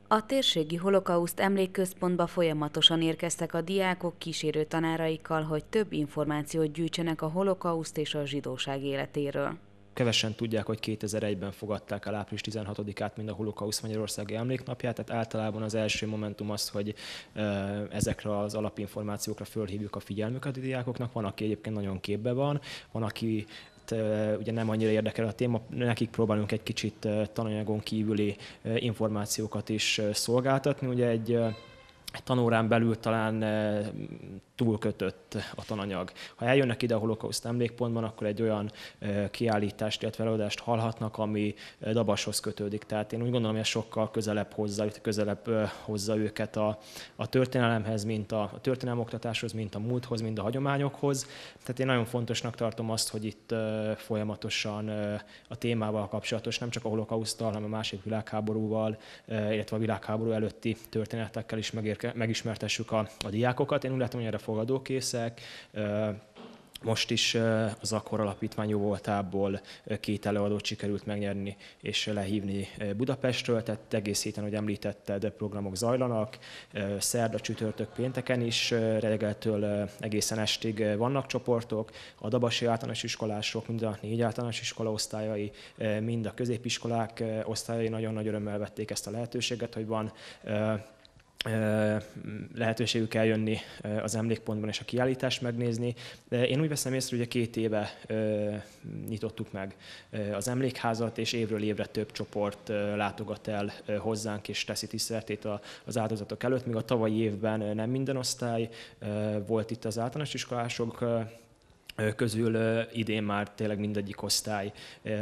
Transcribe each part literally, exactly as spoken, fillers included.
A térségi holokauszt emlékközpontba folyamatosan érkeztek a diákok kísérő tanáraikkal, hogy több információt gyűjtsenek a holokauszt és a zsidóság életéről. Kevesen tudják, hogy kétezer-egyben fogadták el április tizenhatodikát, mint a Holokauszt Magyarországi Emléknapját, tehát általában az első momentum az, hogy ezekre az alapinformációkra fölhívjuk a figyelmüket a diákoknak. Van, aki egyébként nagyon képbe van, van, aki ugye nem annyira érdekel a téma, nekik próbálunk egy kicsit tananyagon kívüli információkat is szolgáltatni. Ugye egy Egy tanórán belül talán túlkötött a tananyag. Ha eljönnek ide a Holokauszt emlékpontban, akkor egy olyan kiállítást, illetve előadást hallhatnak, ami Dabashoz kötődik. Tehát én úgy gondolom, hogy ez sokkal közelebb hozza, közelebb hozza őket a, a történelemhez, mint a, a történelmoktatáshoz, mint a múlthoz, mint a hagyományokhoz. Tehát én nagyon fontosnak tartom azt, hogy itt folyamatosan a témával kapcsolatos, nem csak a holokauszttal, hanem a második világháborúval, illetve a világháború előtti történetekkel is megér megismertessük a, a diákokat. Én úgy látom, hogy erre fogadókészek. Most is az Akkor Alapítvány jóvoltából két előadót sikerült megnyerni és lehívni Budapestről, tehát egész héten, hogy említetted, programok zajlanak. Szerda, csütörtök, pénteken is, reggeltől egészen estig vannak csoportok. A dabasi általános iskolások, mind a négy általános iskola osztályai, mind a középiskolák osztályai nagyon nagy örömmel vették ezt a lehetőséget, hogy van lehetőségük eljönni az emlékpontban és a kiállítást megnézni. Én úgy veszem észre, hogy két éve nyitottuk meg az emlékházat, és évről évre több csoport látogat el hozzánk, és teszi tiszteletét az áldozatok előtt, míg a tavalyi évben nem minden osztály volt itt az általános iskolások közül, idén már tényleg mindegyik osztály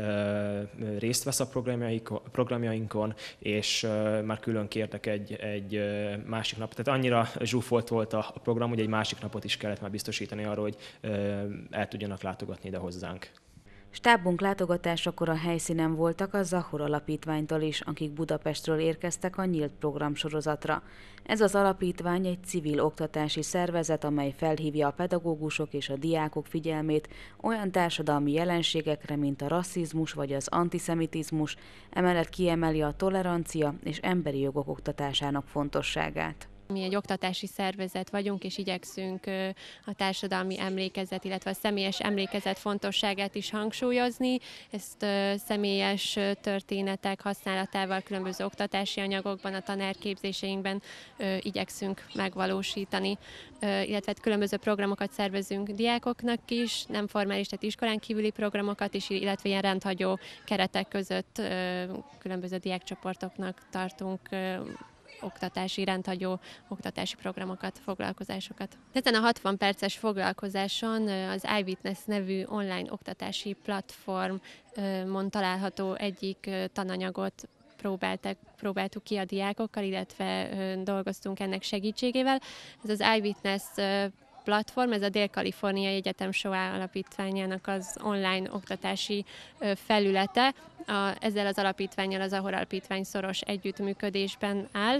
részt vesz a programjainkon, és már külön kértek egy, egy másik napot. Tehát annyira zsúfolt volt a program, hogy egy másik napot is kellett már biztosítani arra, hogy el tudjanak látogatni ide hozzánk. Stábunk látogatásakor a helyszínen voltak a Zahor Alapítványtól is, akik Budapestről érkeztek a nyílt programsorozatra. Ez az alapítvány egy civil oktatási szervezet, amely felhívja a pedagógusok és a diákok figyelmét olyan társadalmi jelenségekre, mint a rasszizmus vagy az antiszemitizmus, emellett kiemeli a tolerancia és emberi jogok oktatásának fontosságát. Mi egy oktatási szervezet vagyunk, és igyekszünk a társadalmi emlékezet, illetve a személyes emlékezet fontosságát is hangsúlyozni. Ezt személyes történetek használatával különböző oktatási anyagokban, a tanárképzéseinkben igyekszünk megvalósítani, illetve különböző programokat szervezünk diákoknak is, nem formális, tehát iskolán kívüli programokat is, illetve ilyen rendhagyó keretek között különböző diákcsoportoknak tartunk oktatási, rendhagyó oktatási programokat, foglalkozásokat. Ezen a hatvan perces foglalkozáson az iWitness nevű online oktatási platformon található egyik tananyagot próbáltak, próbáltuk ki a diákokkal, illetve dolgoztunk ennek segítségével. Ez az iWitness platform, ez a Dél-Kaliforniai Egyetem Shoah Alapítványának az online oktatási felülete. A, ezzel az alapítvánnyal az Zahor Alapítvány szoros együttműködésben áll.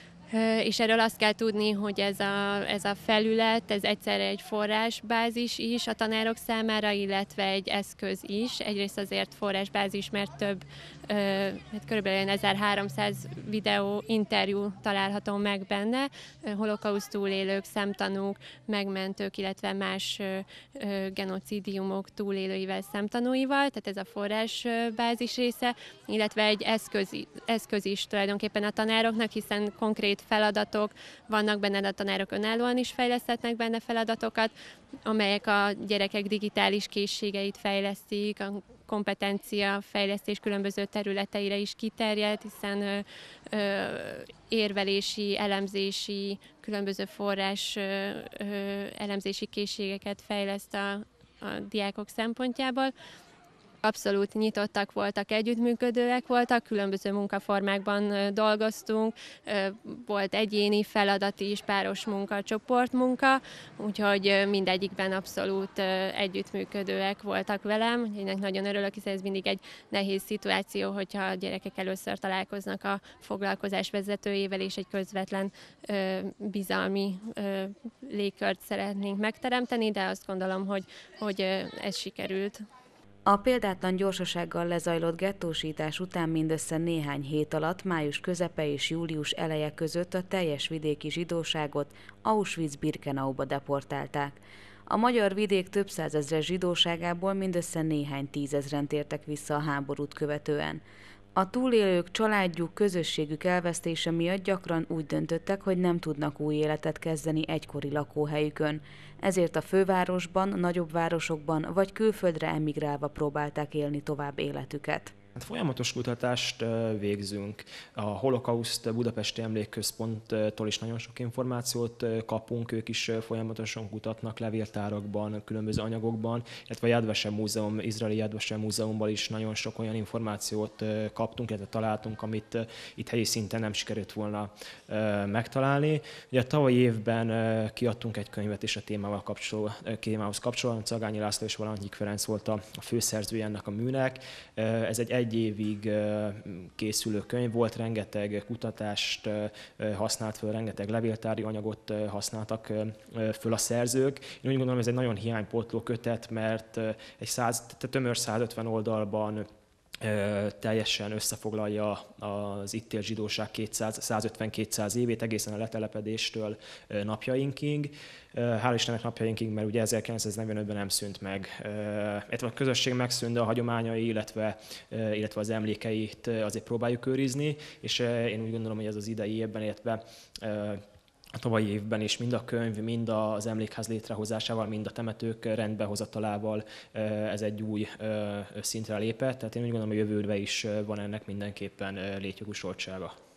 És erről azt kell tudni, hogy ez a, ez a felület, ez egyszerre egy forrásbázis is a tanárok számára, illetve egy eszköz is. Egyrészt azért forrásbázis, mert több, hát körülbelül ezerháromszáz videó, interjú található meg benne, holokauszt túlélők, szemtanúk, megmentők, illetve más genocidiumok túlélőivel, szemtanúival, tehát ez a forrásbázis része, illetve egy eszköz, eszköz is tulajdonképpen a tanároknak, hiszen konkrét feladatok vannak benne, de a tanárok önállóan is fejleszthetnek benne feladatokat, amelyek a gyerekek digitális készségeit fejlesztik, a kompetencia fejlesztés különböző területeire is kiterjed, hiszen ö, ö, érvelési, elemzési, különböző forrás ö, ö, elemzési készségeket fejleszt a, a diákok szempontjából. Abszolút nyitottak voltak, együttműködőek voltak, különböző munkaformákban dolgoztunk, volt egyéni feladat is, páros munka, csoportmunka, úgyhogy mindegyikben abszolút együttműködőek voltak velem. Ennek nagyon örülök, hiszen ez mindig egy nehéz szituáció, hogyha a gyerekek először találkoznak a foglalkozás vezetőjével, és egy közvetlen bizalmi légkört szeretnénk megteremteni, de azt gondolom, hogy, hogy ez sikerült. A példátlan gyorsasággal lezajlott gettósítás után mindössze néhány hét alatt, május közepe és július eleje között a teljes vidéki zsidóságot Auschwitz-Birkenauba deportálták. A magyar vidék több százezres zsidóságából mindössze néhány tízezren tértek vissza a háborút követően. A túlélők családjuk, közösségük elvesztése miatt gyakran úgy döntöttek, hogy nem tudnak új életet kezdeni egykori lakóhelyükön. Ezért a fővárosban, nagyobb városokban vagy külföldre emigrálva próbálták élni tovább életüket. Hát folyamatos kutatást végzünk. A Holokauszt Budapesti Emlékközponttól is nagyon sok információt kapunk, ők is folyamatosan kutatnak levéltárakban, különböző anyagokban, illetve a Yad Vashem Múzeum, izraeli Yad Vashem Múzeumban is nagyon sok olyan információt kaptunk, illetve találtunk, amit itt helyi szinten nem sikerült volna megtalálni. Ugye a tavalyi évben kiadtunk egy könyvet is a témával kapcsoló, témához kapcsolatban, Czagányi László és Valantyi Ferenc volt a főszerzője ennek a műnek. Ez egy egy évig készülő könyv volt, rengeteg kutatást használt föl, rengeteg levéltári anyagot használtak föl a szerzők. Én úgy gondolom, ez egy nagyon hiánypótló kötet, mert egy száz, tömör százötven oldalban teljesen összefoglalja az itt élt zsidóság kétszáz, százötven-kétszáz évét, egészen a letelepedéstől napjainkig. Hál' Istennek napjainkig, mert ugye ezerkilencszáznegyvenötben nem szűnt meg. Illetve a közösség megszűnt, de a hagyományai, illetve, illetve az emlékeit azért próbáljuk őrizni, és én úgy gondolom, hogy ez az idei évben, illetve a tavalyi évben is mind a könyv, mind az emlékház létrehozásával, mind a temetők rendbehozatalával ez egy új szintre lépett. Tehát én úgy gondolom, hogy jövőre is van ennek mindenképpen létjogosultsága.